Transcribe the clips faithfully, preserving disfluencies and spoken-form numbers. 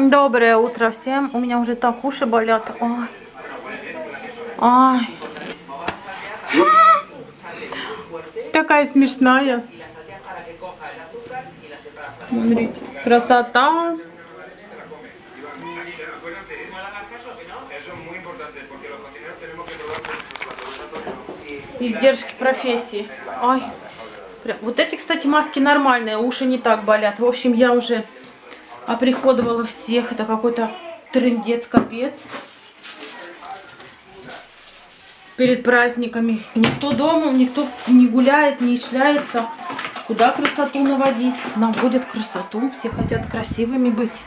Доброе утро всем. У меня уже так уши болят. Ой. Ой. Такая смешная. Смотрите. Красота. Издержки профессии. Ой. Вот эти, кстати, маски нормальные. Уши не так болят. В общем, я уже оприходовала всех. Это какой-то трындец, капец. Перед праздниками никто дома, никто не гуляет, не шляется. Куда красоту наводить? Наводят красоту. Все хотят красивыми быть.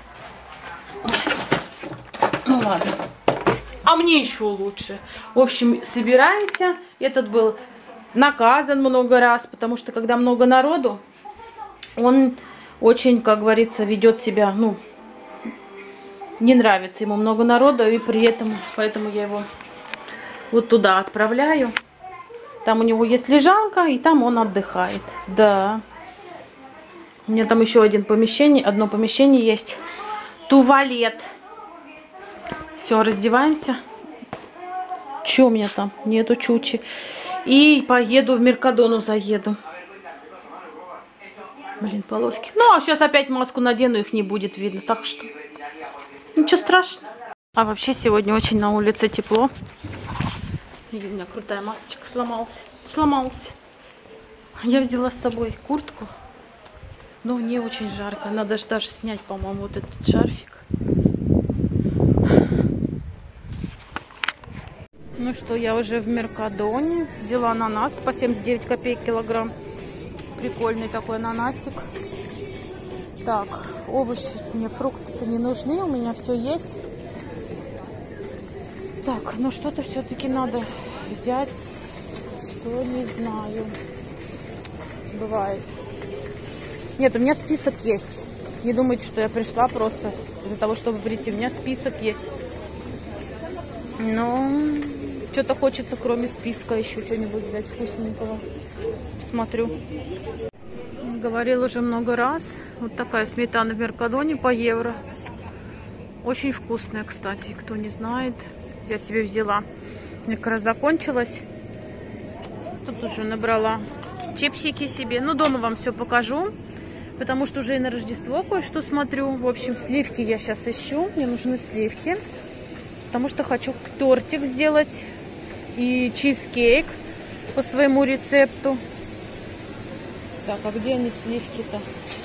Ну ладно. А мне еще лучше. В общем, собираемся. Этот был наказан много раз, потому что когда много народу, он очень, как говорится, ведет себя, ну, не нравится ему много народа, и при этом, поэтому я его вот туда отправляю. Там у него есть лежанка, и там он отдыхает. Да. У меня там еще один помещение, одно помещение есть. Туалет. Все, раздеваемся. Че у меня там? Нету чучи. И поеду в Меркадону, заеду. Блин, полоски. Ну, а сейчас опять маску надену, их не будет видно. Так что ничего страшного. А вообще сегодня очень на улице тепло. И у меня крутая масочка сломалась. Сломалась. Я взяла с собой куртку. Но мне очень жарко. Надо же даже снять, по-моему, вот этот шарфик. Ну что, я уже в Меркадоне. Взяла ананас по семьдесят девять копеек килограмм. Прикольный такой ананасик. Так, овощи мне, фрукты-то не нужны. У меня все есть. Так, ну что-то все-таки надо взять. Что, не знаю. Бывает. Нет, у меня список есть. Не думайте, что я пришла просто из-за того, чтобы прийти. У меня список есть. Но что-то хочется, кроме списка, еще что-нибудь взять вкусненького. Посмотрю. Говорила уже много раз. Вот такая сметана в Меркадоне по евро. Очень вкусная, кстати. Кто не знает, я себе взяла. Мне как раз закончилась. Тут уже набрала чипсики себе. Ну, дома вам все покажу. Потому что уже и на Рождество кое-что смотрю. В общем, сливки я сейчас ищу. Мне нужны сливки. Потому что хочу тортик сделать. И чизкейк по своему рецепту. Так, а где они, сливки-то?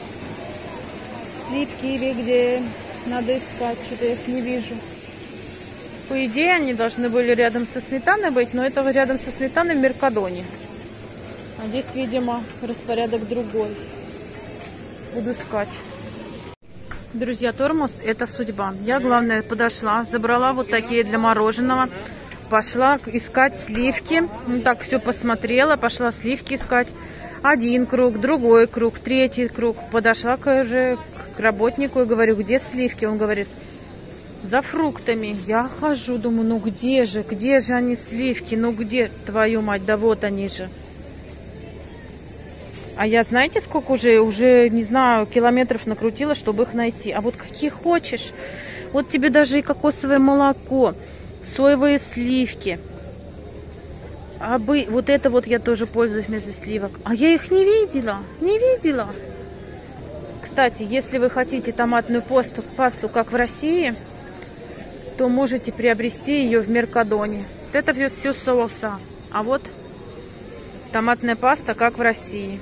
Сливки или где? Надо искать, что-то я их не вижу. По идее, они должны были рядом со сметаной быть, но это рядом со сметаной в Меркадоне. А здесь, видимо, распорядок другой. Буду искать. Друзья, тормоз – это судьба. Я, главное, подошла, забрала вот такие для мороженого. Пошла искать сливки. Ну, так, все посмотрела, пошла сливки искать. Один круг, другой круг, третий круг. Подошла к, уже к работнику и говорю, где сливки? Он говорит, за фруктами. Я хожу, думаю, ну где же, где же они сливки? Ну где, твою мать, да вот они же. А я, знаете, сколько уже, уже, не знаю, километров накрутила, чтобы их найти. А вот какие хочешь. Вот тебе даже и кокосовое молоко, соевые сливки. А бы, вот это вот я тоже пользуюсь вместо сливок. А я их не видела, не видела. Кстати, если вы хотите томатную пасту, пасту как в России, то можете приобрести ее в Меркадоне. Вот это все соуса. А вот томатная паста как в России.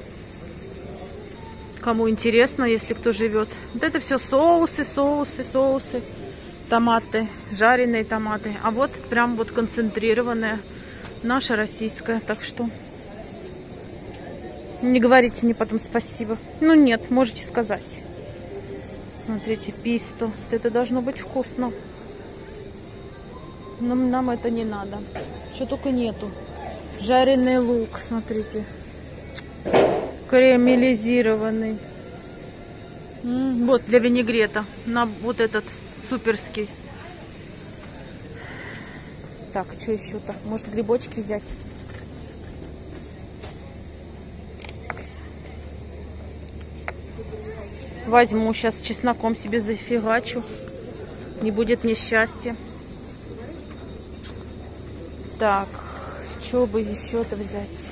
Кому интересно, если кто живет. Вот это все соусы, соусы, соусы. Томаты, жареные томаты. А вот прям вот концентрированная наша российская. Так что не говорите мне потом спасибо. Ну нет, можете сказать. Смотрите, писто. Вот это должно быть вкусно. Но нам это не надо. Что только нету. Жареный лук, смотрите. Карамелизированный. М-м, вот для винегрета. На вот этот суперский. Так, что еще-то? Может, грибочки взять? Возьму сейчас с чесноком себе зафигачу. Не будет несчастья. Так, что бы еще-то взять?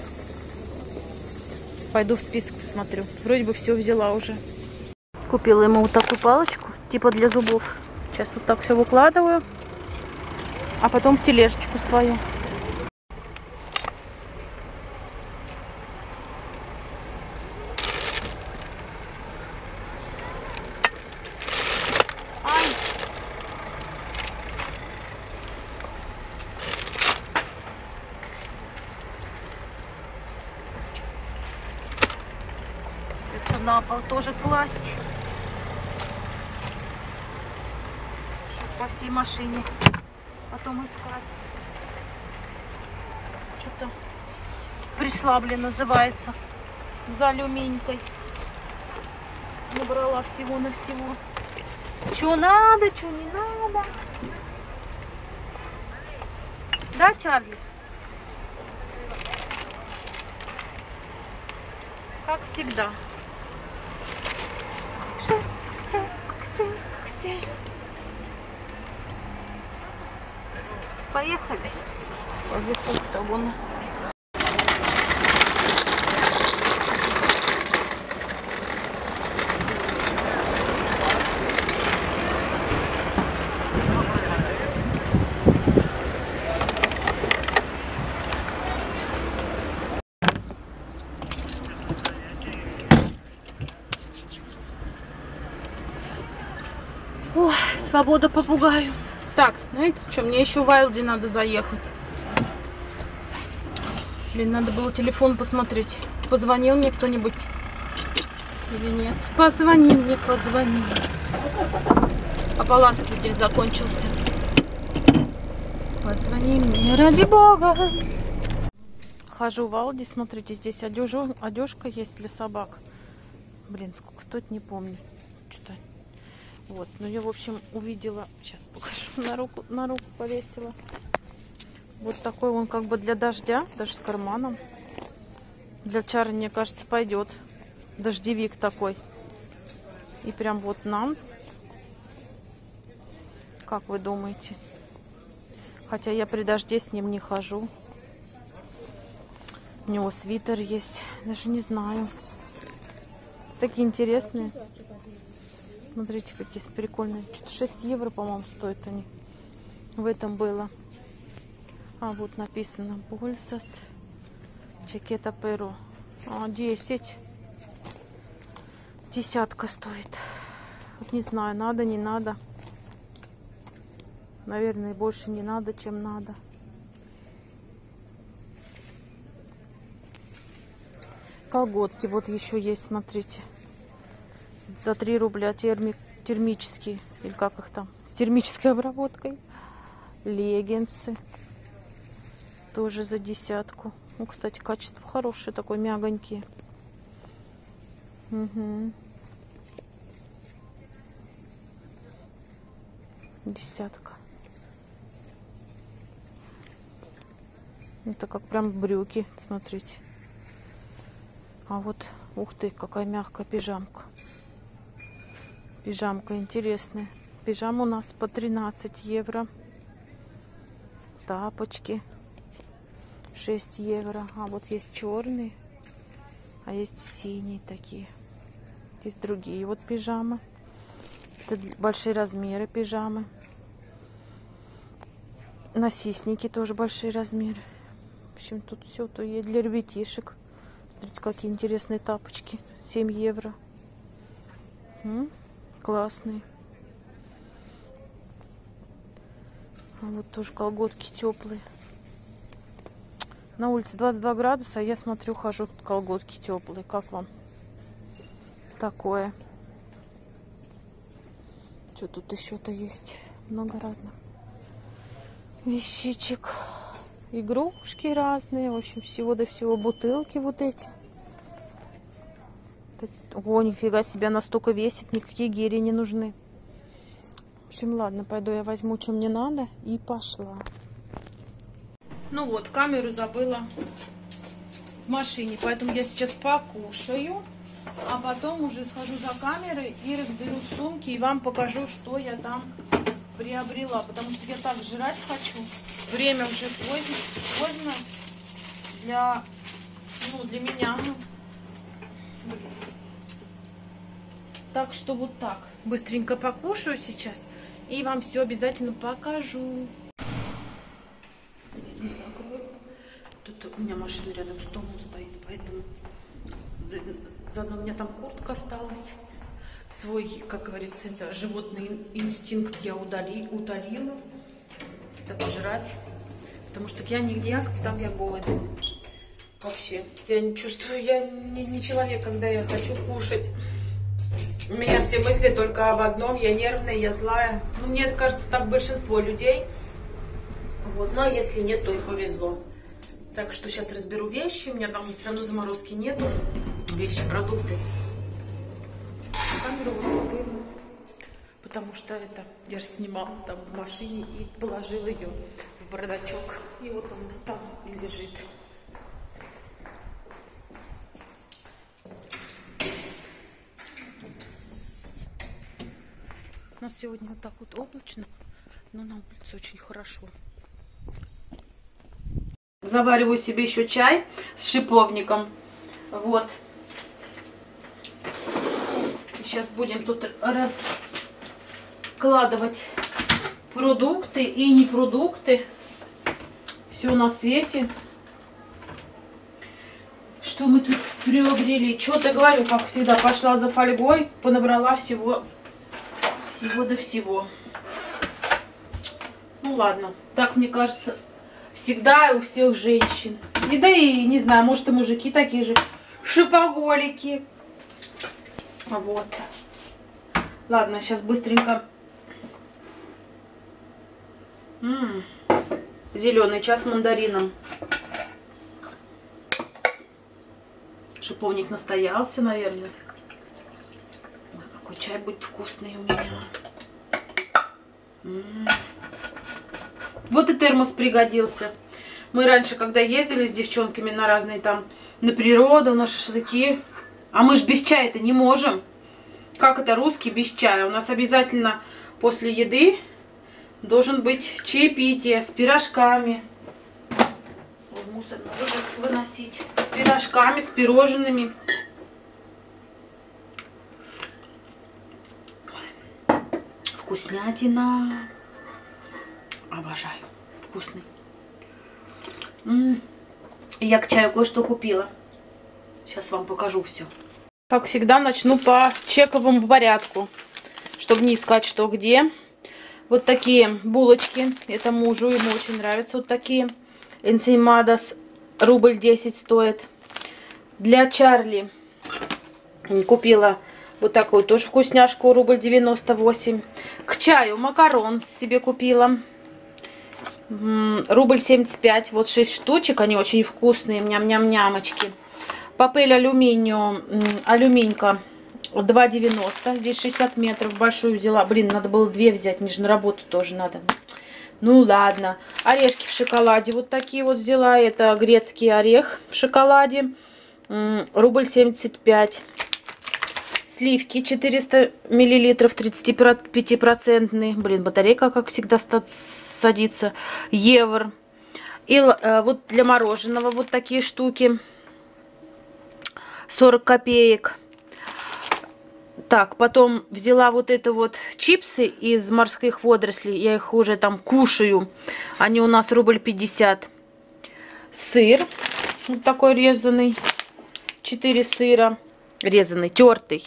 Пойду в список посмотрю. Вроде бы все взяла уже. Купила ему вот такую палочку, типа для зубов. Сейчас вот так все выкладываю, а потом в тележечку свою. На пол тоже класть, чтобы по всей машине потом искать. Что-то пришла, блин, называется, за алюминькой. Набрала всего на всего. Что надо, что не надо. Да, Чарли? Как всегда. Поехали. Поехали с тобой. Ой, свобода попугаю. Так, знаете что, мне еще в Вайлди надо заехать. Блин, надо было телефон посмотреть. Позвонил мне кто-нибудь или нет? Позвони мне, позвони. Ополаскиватель закончился. Позвони мне, ради бога. Хожу в Алди, смотрите, здесь одежу, одежка есть для собак. Блин, сколько стоит, не помню. Что-то. Вот, ну я, в общем, увидела, сейчас покажу, на руку, на руку повесила. Вот такой он как бы для дождя, даже с карманом. Для Чары, мне кажется, пойдет. Дождевик такой. И прям вот нам. Как вы думаете? Хотя я при дожде с ним не хожу. У него свитер есть, даже не знаю. Такие интересные. Смотрите, какие прикольные. Что-то шесть евро, по-моему, стоят они. В этом было. А, вот написано. Bolsas Chaqueta Perro. А, десять. Десятка стоит. Вот не знаю, надо, не надо. Наверное, больше не надо, чем надо. Колготки вот еще есть, смотрите. За три рубля терми, термические, или как их там, с термической обработкой. Леггинсы тоже за десятку. Ну, кстати, качество хорошее, такой мягонький. Угу. Десятка. Это как прям брюки, смотрите. А вот, ух ты, какая мягкая пижамка. Пижамка интересная. Пижама у нас по тринадцать евро. Тапочки шесть евро. А вот есть черные, а есть синие такие. Есть другие вот пижамы. Это большие размеры пижамы. Насисники тоже большие размеры. В общем, тут все то есть для ребятишек. Смотрите, какие интересные тапочки. семь евро. М? Классные. А вот тоже колготки теплые. На улице двадцать два градуса, а я смотрю, хожу, колготки теплые. Как вам такое? Что тут еще-то есть? Много разных вещичек. Игрушки разные. В общем, всего до всего бутылки вот эти. О, нифига себе, она столько весит, никакие гири не нужны. В общем, ладно, пойду я возьму, что мне надо, и пошла. Ну вот, камеру забыла в машине, поэтому я сейчас покушаю, а потом уже схожу за камерой и разберу сумки, и вам покажу, что я там приобрела, потому что я так жрать хочу. Время уже поздно, поздно для, ну, для меня. Так что вот так. Быстренько покушаю сейчас и вам все обязательно покажу. Тут у меня машина рядом с домом стоит, поэтому заодно у меня там куртка осталась. Свой, как говорится, это животный инстинкт я удали, утолила. Это пожрать. Потому что я не я, там я голоден. Вообще. Я не чувствую, я не, не человек, когда я хочу кушать. У меня все мысли только об одном. Я нервная, я злая. Ну, мне кажется, так большинство людей. Вот. Но если нет, то и повезло. Так что сейчас разберу вещи. У меня там все равно заморозки нету. Вещи, продукты. Камеру вот, потому что это я же снимала там в машине и положила ее в бардачок. И вот он там и лежит. У нас сегодня вот так вот облачно, но на улице очень хорошо. Завариваю себе еще чай с шиповником. Вот. Сейчас будем тут раскладывать продукты и не продукты. Все на свете. Что мы тут приобрели? Что-то говорю, как всегда, пошла за фольгой, понабрала всего, всего до всего. Ну ладно, так мне кажется, всегда и у всех женщин. И да и не знаю, может и мужики такие же шопоголики. Вот. Ладно, сейчас быстренько. М-м, зеленый чай с мандарином. Шиповник настоялся, наверное. Ой, какой чай будет вкусный у меня. М-м. Вот и термос пригодился. Мы раньше, когда ездили с девчонками на разные там, на природу, на шашлыки, а мы ж без чая-то не можем. Как это русский без чая? У нас обязательно после еды должен быть чаепитие с пирожками. Ой, мусор надо выносить. С пирожками, с пирожными. Вкуснятина. Обожаю. Вкусный. М-м. Я к чаю кое-что купила. Сейчас вам покажу все. Как всегда, начну по чековому порядку, чтобы не искать что где. Вот такие булочки. Это мужу, ему очень нравятся вот такие. Энсимадос, рубль десять стоит. Для Чарли купила вот такую тоже вкусняшку, рубль девяносто восемь. К чаю макарон себе купила. Рубль семьдесят пять. Вот шесть штучек, они очень вкусные. Ням-ням-нямочки. Папель алюминию, алюминька два девяносто. Здесь шестьдесят метров. Большую взяла. Блин, надо было две взять. Мне же на работу тоже надо. Ну ладно. Орешки в шоколаде. Вот такие вот взяла. Это грецкий орех в шоколаде. Рубль семьдесят пять. Сливки четыреста миллилитров. тридцатипятипроцентные. Блин, батарейка, как всегда, садится. Евро. И вот для мороженого вот такие штуки. сорок копеек. Так, потом взяла вот это вот чипсы из морских водорослей. Я их уже там кушаю. Они у нас рубль пятьдесят. Сыр. Вот такой резанный. четыре сыра. Резанный, тертый.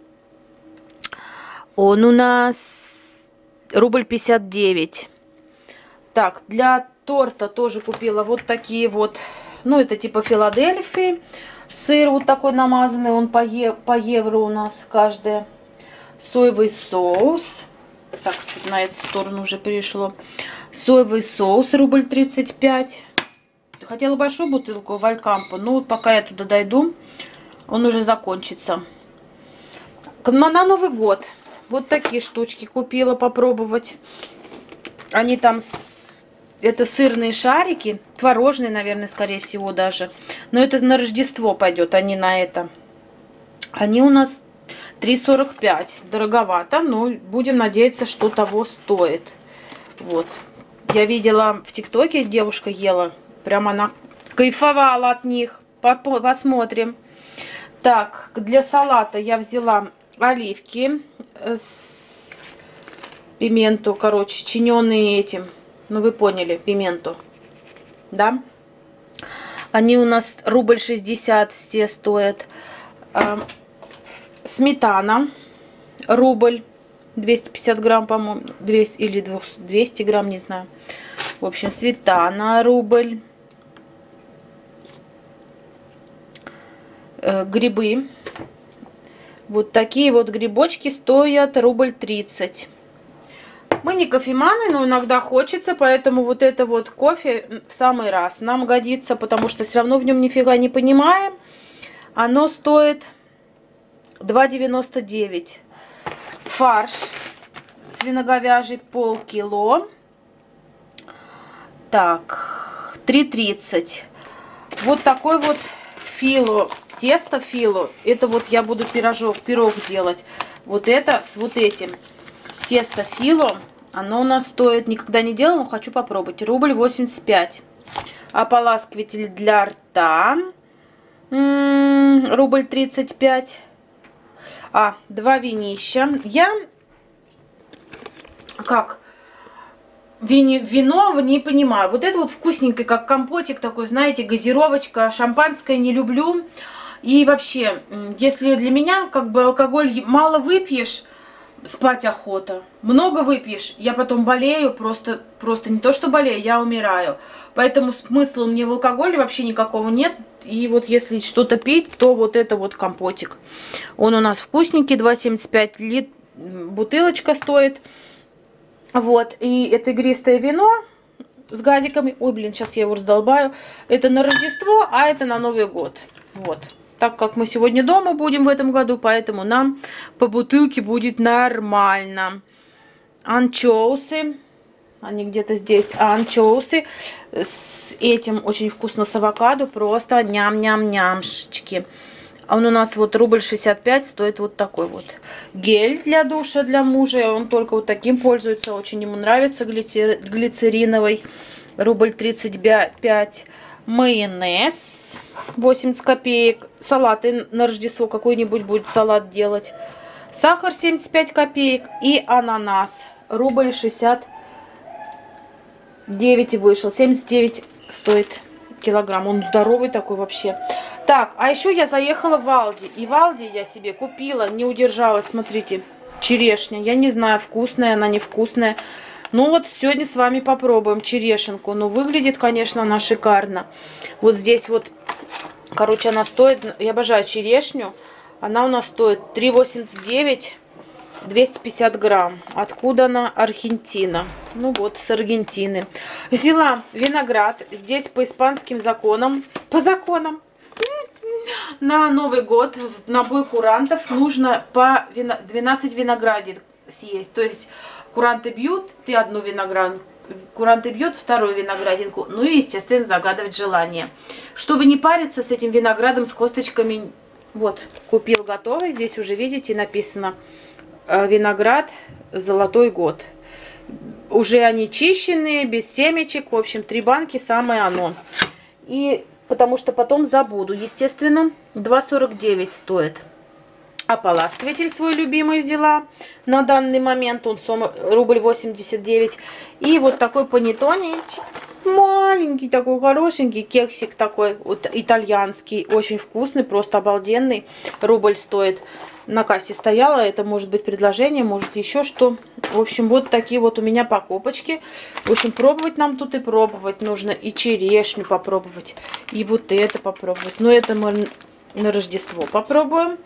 Он у нас рубль пятьдесят девять. Так, для торта тоже купила вот такие вот. Ну, это типа Филадельфии. Сыр вот такой намазанный, он по, е по евро у нас каждая. Соевый соус. Так, чуть на эту сторону уже перешло. Соевый соус, рубль тридцать пять. Хотела большую бутылку Валькампа, но вот пока я туда дойду, он уже закончится. На, на Новый год вот такие штучки купила попробовать. Они там... Это сырные шарики, творожные, наверное, скорее всего даже. Но это на Рождество пойдет, а не на это. Они у нас три сорок пять. Дороговато, но будем надеяться, что того стоит. Вот. Я видела в ТикТоке, девушка ела. Прям она кайфовала от них. Посмотрим. Так, для салата я взяла оливки с пименту, короче, чиненные этим. Ну, вы поняли, пименту. Да? Они у нас рубль шестьдесят все стоят. А, сметана рубль. двести пятьдесят грамм, по-моему. двести или двести грамм, не знаю. В общем, сметана рубль. Э, грибы. Вот такие вот грибочки стоят рубль тридцать. Мы не кофеманы, но иногда хочется, поэтому вот это вот кофе в самый раз нам годится, потому что все равно в нем нифига не понимаем. Оно стоит два девяносто девять. Фарш свиноговяжий полкило. Так, три тридцать. Вот такой вот фило, тесто фило. Это вот я буду пирожок, пирог делать. Вот это с вот этим. Тесто фило, оно у нас стоит, никогда не делала, но хочу попробовать, рубль восемьдесят пять. Ополаскиватель для рта, рубль тридцать пять. А, два винища. Я, как, вини, вино не понимаю. Вот это вот вкусненькое, как компотик такой, знаете, газировочка. Шампанское не люблю. И вообще, если для меня, как бы, алкоголь мало выпьешь, спать охота. Много выпьешь, я потом болею, просто, просто не то что болею, я умираю. Поэтому смысла мне в алкоголе вообще никакого нет. И вот если что-то пить, то вот это вот компотик. Он у нас вкусненький, два семьдесят пять лит, бутылочка стоит. Вот, и это игристое вино с газиками. Ой, блин, сейчас я его раздолбаю. Это на Рождество, а это на Новый год. Вот. Так как мы сегодня дома будем в этом году, поэтому нам по бутылке будет нормально. Анчоусы. Они где-то здесь. Анчоусы с этим очень вкусно, с авокадо. Просто ням-ням-нямшечки. Он у нас вот рубль шестьдесят пять стоит вот такой вот. Гель для душа для мужа. Он только вот таким пользуется. Очень ему нравится, глицериновый. Рубль тридцать пять. Майонез восемьдесят копеек. Салаты на Рождество какой-нибудь будет салат делать. Сахар семьдесят пять копеек. И ананас. Рубль шестьдесят девять вышел. семьдесят девять стоит килограмм. Он здоровый такой вообще. Так, а еще я заехала в Алди. И в Алди я себе купила, не удержалась, смотрите, черешня. Я не знаю, вкусная она, невкусная. Ну вот сегодня с вами попробуем черешенку. Ну выглядит, конечно, она шикарно. Вот здесь вот, короче, она стоит, я обожаю черешню. Она у нас стоит три восемьдесят девять, двести пятьдесят грамм. Откуда она? Аргентина. Ну вот, с Аргентины. Взяла виноград. Здесь по испанским законам, по законам, на Новый год, на бой курантов нужно по двенадцать виноградин съесть. То есть куранты бьют, ты одну виноградинку, куранты бьют вторую виноградинку. Ну и, естественно, загадывать желание. Чтобы не париться с этим виноградом, с косточками. Вот, купил готовый. Здесь уже, видите, написано виноград «Золотой год». Уже они чищенные, без семечек. В общем, три банки самое оно. И потому что потом забуду. Естественно, два сорок девять стоит. Ополаскиватель свой любимый взяла. На данный момент он рубль восемьдесят девять. И вот такой панеттоне. Маленький такой, хорошенький кексик такой. Вот итальянский. Очень вкусный, просто обалденный. Рубль стоит. На кассе стояла. Это может быть предложение, может еще что. В общем, вот такие вот у меня покупочки. В общем, пробовать нам тут и пробовать нужно. И черешню попробовать. И вот это попробовать. Но это мы на Рождество попробуем.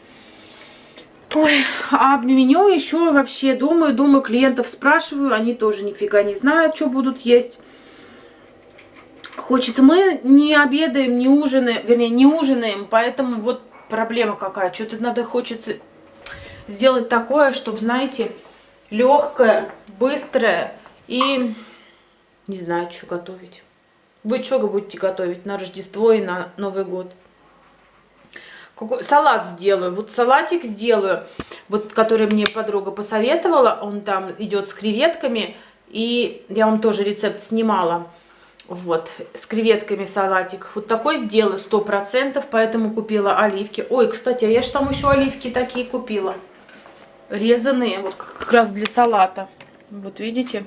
Ой, а меню еще вообще думаю, думаю, клиентов спрашиваю, они тоже нифига не знают, что будут есть. Хочется, мы не обедаем, не ужинаем, вернее, не ужинаем, поэтому вот проблема какая. Что-то надо, хочется сделать такое, чтобы, знаете, легкое, быстрое и не знаю, что готовить. Вы что будете готовить на Рождество и на Новый год? Какой салат сделаю. Вот салатик сделаю. вот который мне подруга посоветовала, он там идет с креветками, и я вам тоже рецепт снимала. Вот, с креветками салатик. Вот такой сделаю сто процентов, поэтому купила оливки. Ой, кстати, а я же там еще оливки такие купила. Резаные, вот как раз для салата. Вот видите?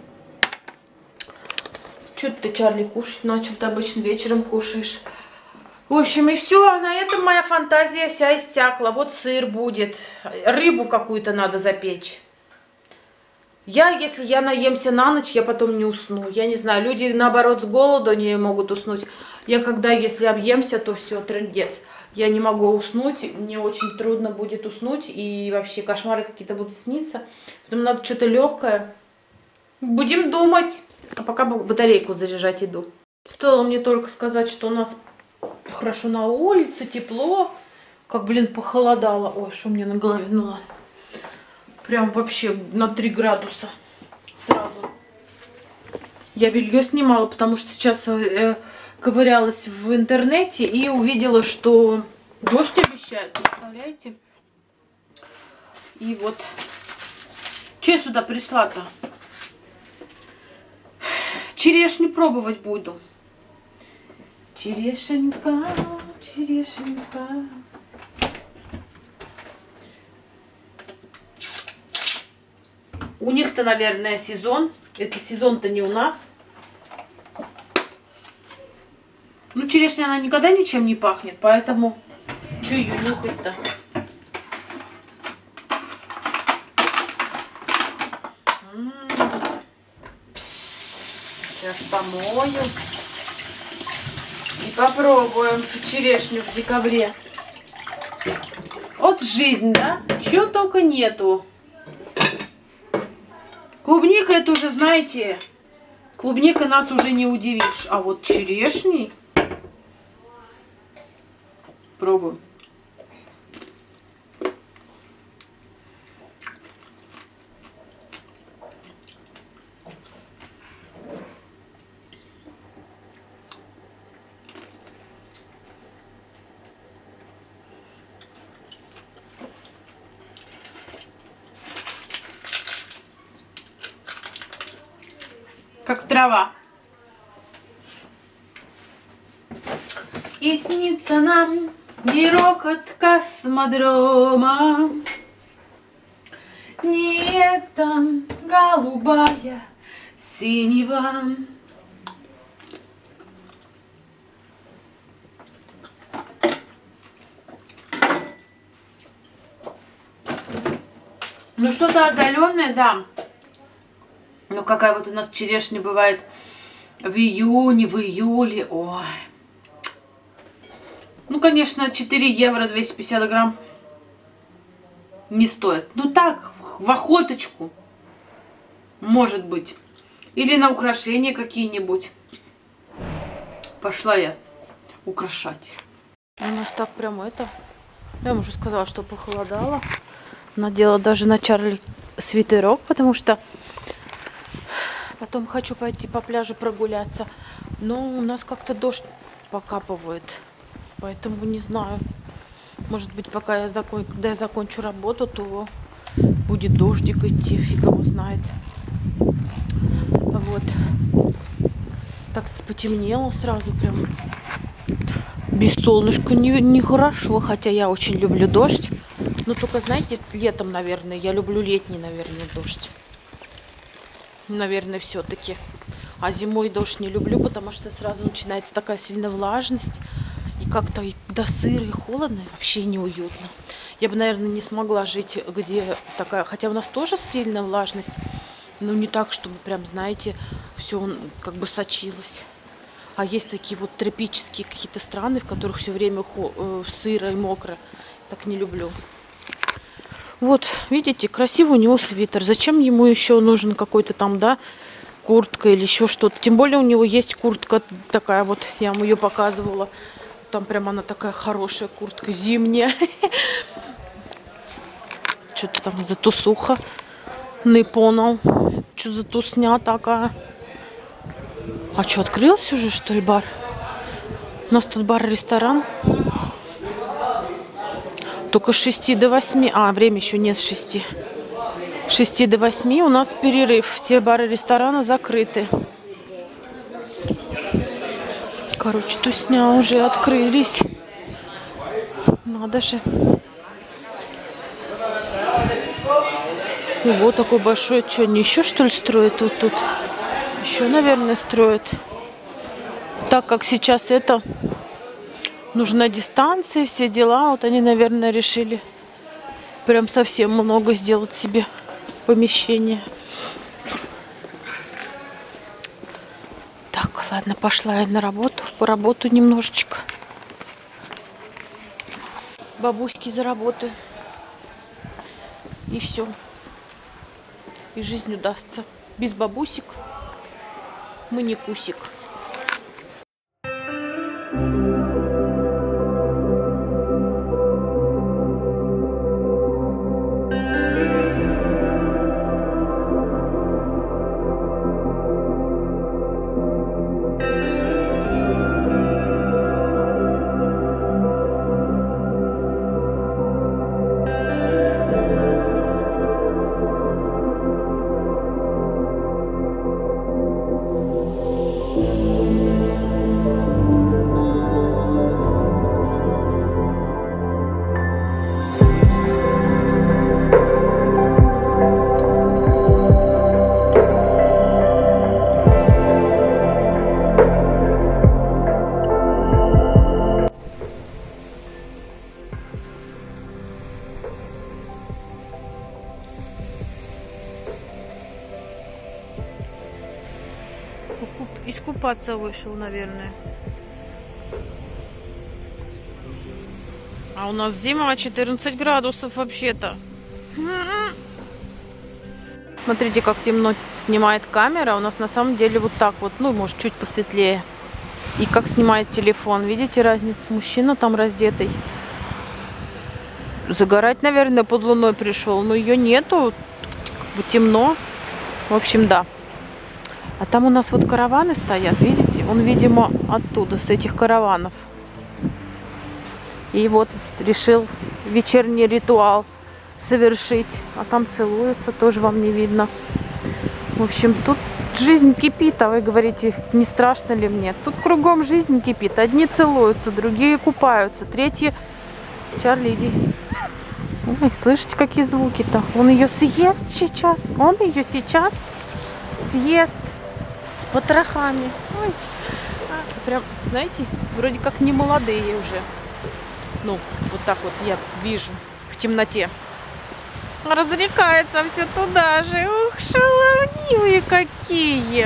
Что ты, Чарли, кушать начал? Ты обычно вечером кушаешь. В общем, и все. А на этом моя фантазия вся иссякла. Вот сыр будет. Рыбу какую-то надо запечь. Я, если я наемся на ночь, я потом не усну. Я не знаю, люди, наоборот, с голоду не могут уснуть. Я когда, если объемся, то все, трындец. Я не могу уснуть, мне очень трудно будет уснуть. И вообще кошмары какие-то будут сниться. Поэтому надо что-то легкое. Будем думать. А пока батарейку заряжать иду. Стоило мне только сказать, что у нас хорошо на улице, тепло. Как, блин, похолодало. Ой, что у меня на голове, ну ладно. Прям вообще на три градуса сразу. Я белье снимала, потому что сейчас э, ковырялась в интернете и увидела, что дождь обещают, представляете? И вот. Че я сюда пришла-то? Черешню пробовать буду. Черешенька, черешенька. У них-то, наверное, сезон. Это сезон-то не у нас. Ну, черешня, она никогда ничем не пахнет, поэтому что ее нюхать-то? Сейчас помою. И попробуем черешню в декабре. Вот жизнь, да? Чего только нету. Клубника, это уже, знаете, клубника нас уже не удивишь. А вот черешней пробуем. Как трава. И снится нам не рокот космодрома, не эта голубая синева. Ну что-то отдаленное, да. Ну, какая вот у нас черешня бывает в июне, в июле. Ой. Ну, конечно, четыре евро двести пятьдесят грамм не стоит. Ну, так, в охоточку. Может быть. Или на украшения какие-нибудь. Пошла я украшать. У нас так прям это... Я вам уже сказала, что похолодало. Надела даже на Чарли свитерок, потому что... Потом хочу пойти по пляжу прогуляться. Но у нас как-то дождь покапывает. Поэтому не знаю. Может быть, пока я закон... когда я закончу работу, то будет дождик идти. Фиг его знает. Вот. Так потемнело сразу прям. Без солнышка нехорошо. Не хотя я очень люблю дождь. Но только, знаете, летом, наверное. Я люблю летний, наверное, дождь. Наверное, все-таки. А зимой дождь не люблю, потому что сразу начинается такая сильная влажность. И как-то, когда сыро и холодно, вообще неуютно. Я бы, наверное, не смогла жить, где такая... Хотя у нас тоже сильная влажность, но не так, чтобы прям, знаете, все как бы сочилось. А есть такие вот тропические какие-то страны, в которых все время сыро и мокро. Так не люблю. Вот, видите, красивый у него свитер. Зачем ему еще нужен какой-то там, да, куртка или еще что-то? Тем более у него есть куртка такая вот, я вам ее показывала. Там прям она такая хорошая куртка, зимняя. Что-то там за тусуха. Не понял. Что за тусня такая? А что, открылся уже, что ли, бар? У нас тут бар-ресторан. Только с шести до восьми. А, время еще нет с шести. С шести до восьми у нас перерыв. Все бары, рестораны закрыты. Короче, тусня уже открылись. Надо же. Ого, такой большой. Что, они еще что ли строят вот тут? Еще, наверное, строят. Так как сейчас это нужна дистанция, все дела. Вот они, наверное, решили прям совсем много сделать себе помещение. Так, ладно, пошла я на работу. Поработаю немножечко. Бабуськи заработаю. И все. И жизнь удастся. Без бабусек мы не кусик. Искупаться вышел, наверное. А у нас зима, четырнадцать градусов вообще-то. Смотрите, как темно снимает камера. У нас на самом деле вот так вот, ну, может, чуть посветлее. И как снимает телефон. Видите разницу? Мужчина там раздетый. Загорать, наверное, под луной пришел. Но ее нету. Как бы темно. В общем, да. А там у нас вот караваны стоят, видите? Он, видимо, оттуда, с этих караванов. И вот решил вечерний ритуал совершить. А там целуются, тоже вам не видно. В общем, тут жизнь кипит, а вы говорите, не страшно ли мне? Тут кругом жизнь кипит. Одни целуются, другие купаются, третьи... Чарли, иди. Ой, слышите, какие звуки-то? Он ее съест сейчас. Он ее сейчас съест. С потрохами. Ой. Прям, знаете, вроде как не молодые уже. Ну, вот так вот я вижу в темноте. Развлекается все туда же. Ух, шаловливые какие.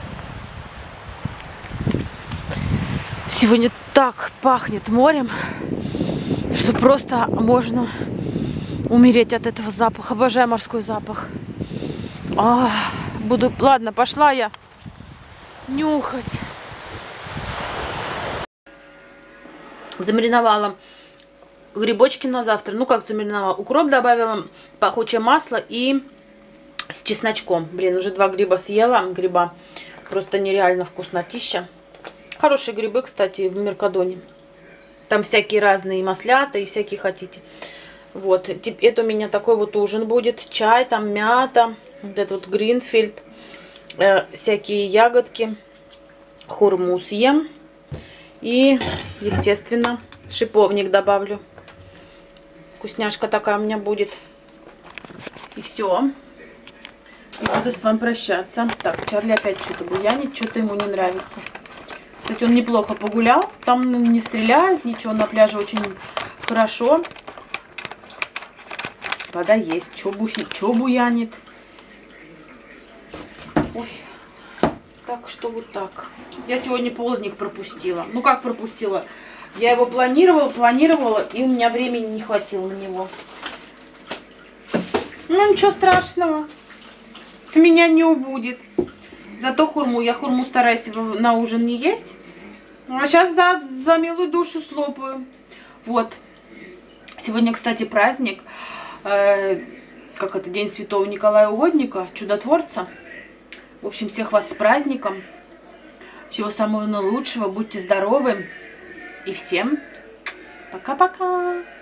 Сегодня так пахнет морем, что просто можно умереть от этого запаха. Обожаю морской запах. А, буду... Ладно, пошла я нюхать. Замариновала грибочки на завтра. Ну, как замариновала? Укроп добавила, пахучее масло и с чесночком. Блин, уже два гриба съела. Гриба просто нереально вкуснотища. Хорошие грибы, кстати, в Меркадоне. Там всякие разные маслята и всякие хотите. Вот. Это у меня такой вот ужин будет. Чай, там мята. Вот это вот гринфилд. Э, всякие ягодки. Хурму съем. И, естественно, шиповник добавлю. Вкусняшка такая у меня будет. И все. И буду с вами прощаться. Так, Чарли опять что-то буянит, что-то ему не нравится. Кстати, он неплохо погулял. Там не стреляют, ничего, на пляже очень хорошо. Вода есть. Что бу... буянит? Ой. Так что вот так. Я сегодня полдник пропустила. Ну как пропустила? Я его планировала, планировала, и у меня времени не хватило на него. Ну ничего страшного. С меня не убудет. Зато хурму. Я хурму стараюсь на ужин не есть. А сейчас за, за милую душу слопаю. Вот. Сегодня, кстати, праздник. Э, как это? День Святого Николая Угодника, чудотворца. В общем, всех вас с праздником. Всего самого наилучшего. Будьте здоровы. И всем пока-пока.